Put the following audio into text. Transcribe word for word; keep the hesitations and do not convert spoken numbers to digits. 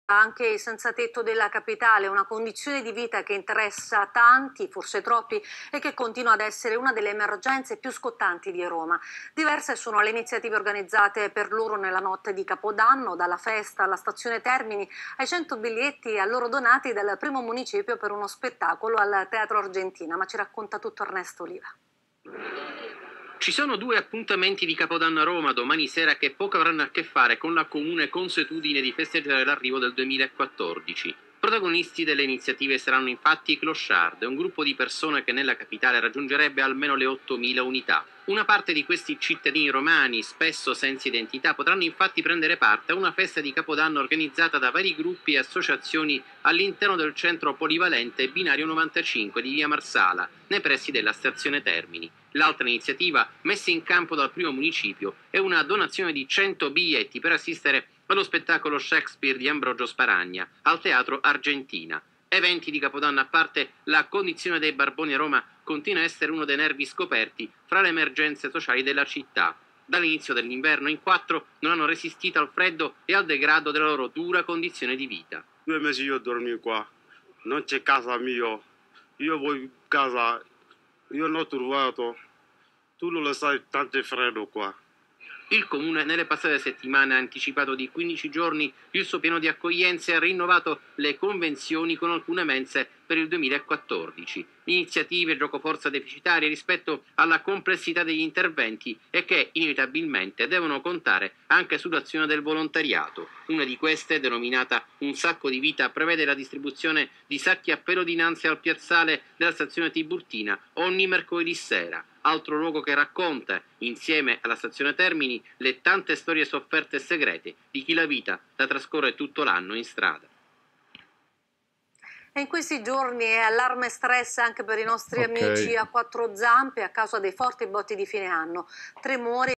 Anche i senza tetto della capitale, una condizione di vita che interessa tanti, forse troppi, e che continua ad essere una delle emergenze più scottanti di Roma. Diverse sono le iniziative organizzate per loro nella notte di Capodanno, dalla festa alla stazione Termini, ai cento biglietti a loro donati dal primo municipio per uno spettacolo al Teatro Argentina. Ma ci racconta tutto Ernesto Oliva. Ci sono due appuntamenti di Capodanno a Roma domani sera che poco avranno a che fare con la comune consuetudine di festeggiare l'arrivo del duemilaquattordici. Protagonisti delle iniziative saranno infatti i Clochard, un gruppo di persone che nella capitale raggiungerebbe almeno le ottomila unità. Una parte di questi cittadini romani, spesso senza identità, potranno infatti prendere parte a una festa di Capodanno organizzata da vari gruppi e associazioni all'interno del centro polivalente Binario novantacinque di via Marsala, nei pressi della stazione Termini. L'altra iniziativa, messa in campo dal primo municipio, è una donazione di cento biglietti per assistere allo spettacolo Shakespeare di Ambrogio Sparagna al Teatro Argentina. Eventi di Capodanno a parte, la condizione dei barboni a Roma continua a essere uno dei nervi scoperti fra le emergenze sociali della città. Dall'inizio dell'inverno in quattro non hanno resistito al freddo e al degrado della loro dura condizione di vita. Due mesi io dormo qua, non c'è casa mia, io voglio casa, io non ho trovato, tu non lo sai, tanto è freddo qua. Il Comune nelle passate settimane ha anticipato di quindici giorni il suo piano di accoglienza e ha rinnovato le convenzioni con alcune mense per il duemilaquattordici. Iniziative giocoforza deficitarie rispetto alla complessità degli interventi e che inevitabilmente devono contare anche sull'azione del volontariato. Una di queste, denominata Un sacco di vita, prevede la distribuzione di sacchi a pelo dinanzi al piazzale della stazione Tiburtina ogni mercoledì sera. Altro luogo che racconta, insieme alla stazione Termini, le tante storie sofferte e segrete di chi la vita la trascorre tutto l'anno in strada. E in questi giorni è allarme e stress anche per i nostri Ok. amici a quattro zampe a causa dei forti botti di fine anno. Tremori